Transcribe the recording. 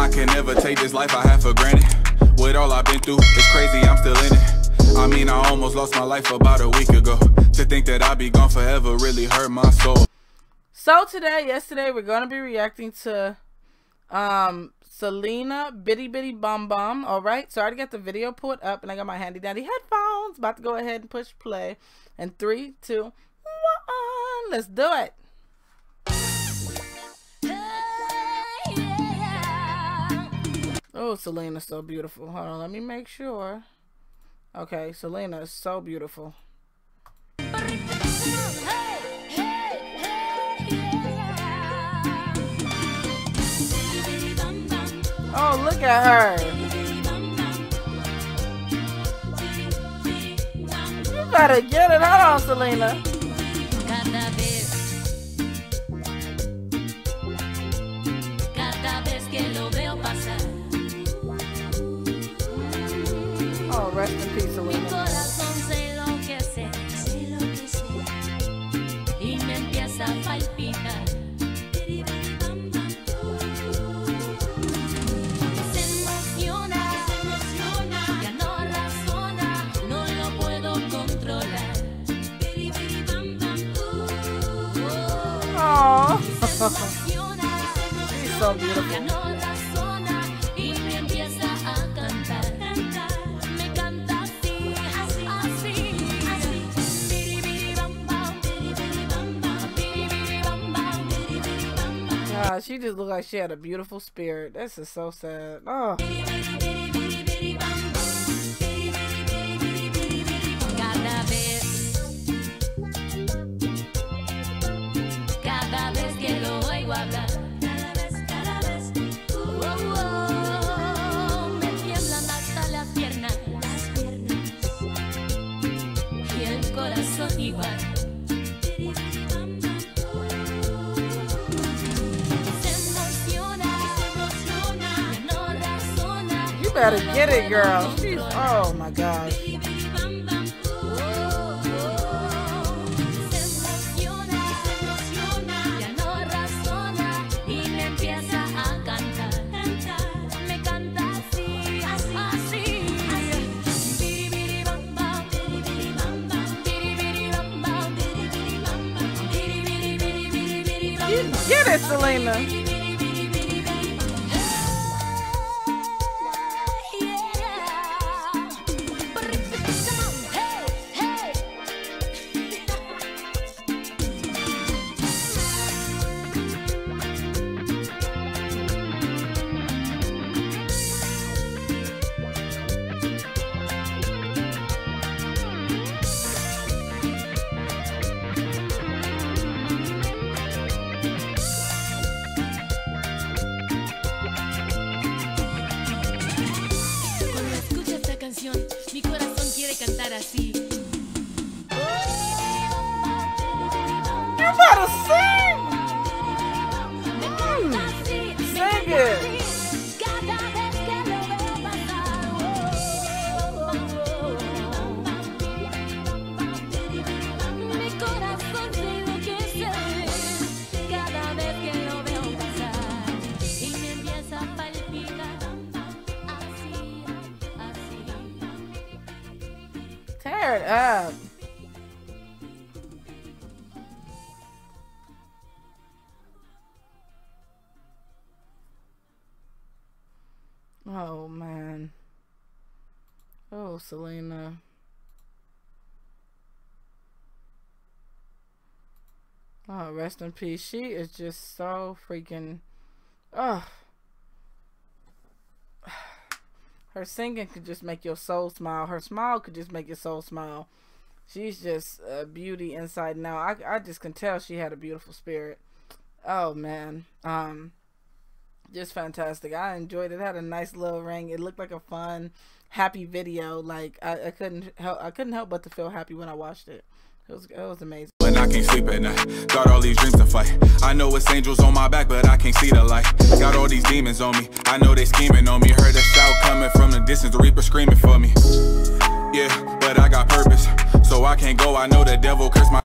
I can never take this life I have for granted. With all I've been through, it's crazy, I'm still in it. I mean, I almost lost my life about a week ago. To think that I'd be gone forever really hurt my soul. So yesterday, we're going to be reacting to Selena Bitty Bitty Bum Bum. Alright, so I already got the video pulled up and I got my handy dandy headphones. About to go ahead and push play. And 3, 2, 1, let's do it. Oh, Selena's so beautiful. Hold on, let me make sure. Okay, Selena is so beautiful. Oh, look at her. You better get it. Hold on, Selena. Oh, rest in peace, Selena. Oh, she's so beautiful. God, she just looked like she had a beautiful spirit. This is so sad. Oh. You better get it, girl. She's, oh my gosh. Get it, Selena. Mi corazón quiere cantar así. You better sing! Sing it! Mi corazón se enloquece cada vez que lo veo pasar y me empieza a palpitar así, así. Tear it up. Oh man. Oh, Selena. Oh, rest in peace. She is just so freaking. Oh. Her singing could just make your soul smile. Her smile could just make your soul smile. She's just a beauty inside and out. I just can tell she had a beautiful spirit. Oh man. Just fantastic. I enjoyed it. It had a nice little ring. It looked like a fun, happy video. Like I couldn't help but to feel happy when I watched it. It was amazing. When I can't sleep at night, got all these dreams to fight. I know it's angels on my back, but I can't see the light. Got all these demons on me, I know they scheming on me. Heard a shout coming from the distance, the reaper screaming for me. Yeah, but I got purpose, so I can't go. I know the devil cursed my